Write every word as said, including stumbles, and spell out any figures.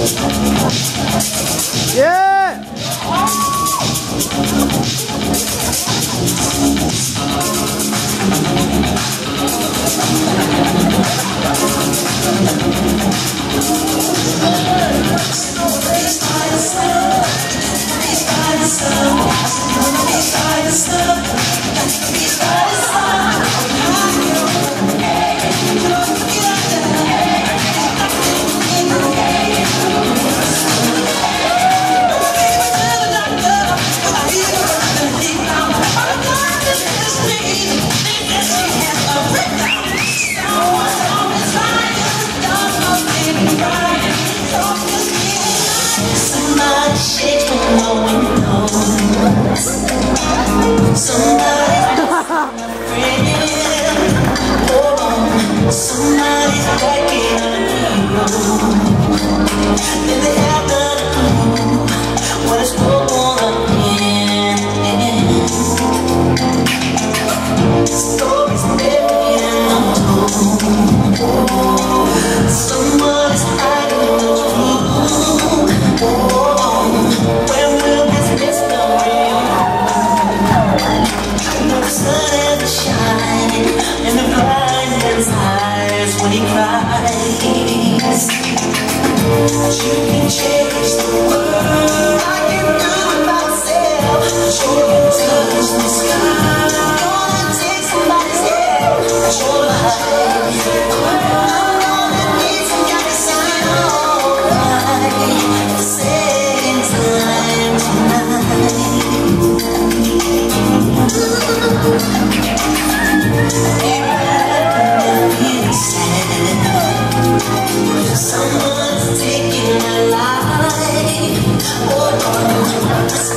Yeah! Somebody's breaking and they have no clue what it's going on again. Stories being untold. Somebody's hiding the truth. When will this mystery unfold? The sun is shining and the blind man's eyes when he cries. You can change the world, I can do it myself. You can touch the sky, gonna take somebody's help. Your life, I'm gonna need some kind of sign alright. The same time someone's taking my life. Oh,